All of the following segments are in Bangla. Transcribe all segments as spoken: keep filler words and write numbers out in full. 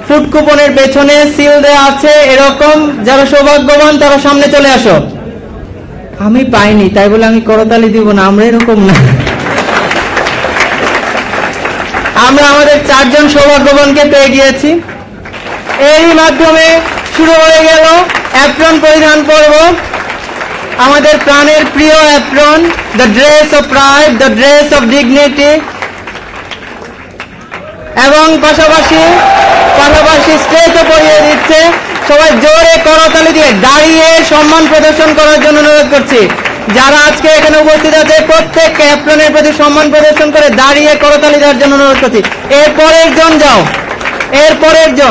ফুড কুপনের পেছনে সিল দেওয়া আছে এরকম, যারা সৌভাগ্যবান তারা সামনে চলে আসো। আমি পাইনি তাই বলে আমি করতালি দিব না, আমরা এরকম না। আমরা আমাদের চারজন সৌভাগ্যবানকে পেয়ে গিয়েছি। এরই মাধ্যমে শুরু হয়ে গেল অ্যাপ্রন পরিধান পর্ব। আমাদের প্রাণের প্রিয় apron, the dress of pride, the dress of dignity, এবং পাশাপাশি পাশাপাশি স্টেজও পরিয়ে দিচ্ছে। সবাই জোরে করতালি দিয়ে দাঁড়িয়ে সম্মান প্রদর্শন করার জন্য অনুরোধ করছি। যারা আজকে এখানে উপস্থিত আছে প্রত্যেককে অ্যাপ্রনের প্রতি সম্মান প্রদর্শন করে দাঁড়িয়ে করতালি দেওয়ার জন্য অনুরোধ করছি। এর পরের জন যাও, এর পরের জন।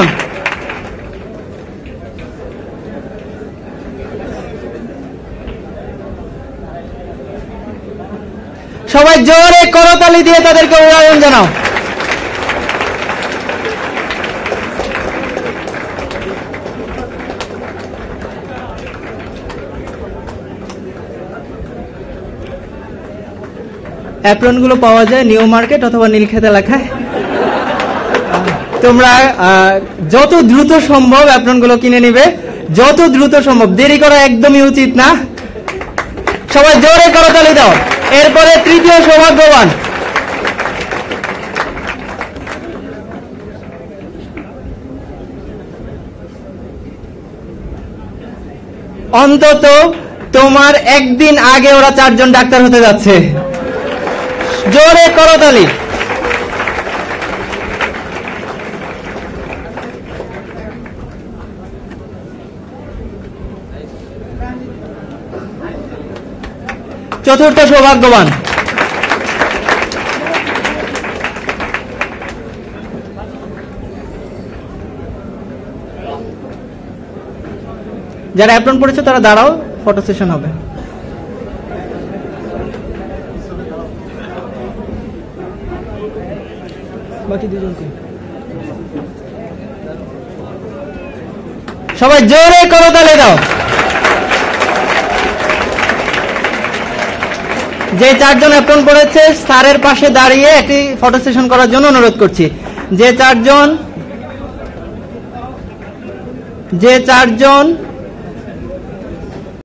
সবাই জোরে করতালি দিয়ে তাদেরকে অভিনন্দন জানাও। অ্যাপ্রন গুলো পাওয়া যায় নিউ মার্কেট অথবা নীলক্ষেত এলাকায়। তোমরা যত দ্রুত সম্ভব অ্যাপ্রন গুলো কিনে নিবে, যত দ্রুত সম্ভব, দেরি করা একদমই উচিত না। সবাই জোরে করতালি দাও। এরপরে তৃতীয় সৌভাগ্যবান, অন্তত তোমার একদিন আগে ওরা চারজন ডাক্তার হতে যাচ্ছে। জোরে করতালি। চতুর্থ সৌভাগ্যবান, যারা অ্যাপ্রন পড়েছে তারা দাঁড়াও, ফটো সেশন হবে। বাকি দুজনকে সবাই জোরে করতালি দাও। যে চারজন অ্যাপ্রন পড়েছে স্যারের পাশে দাঁড়িয়ে একটি ফটো সেশন করার জন্য অনুরোধ করছি। যে চারজন যে চারজন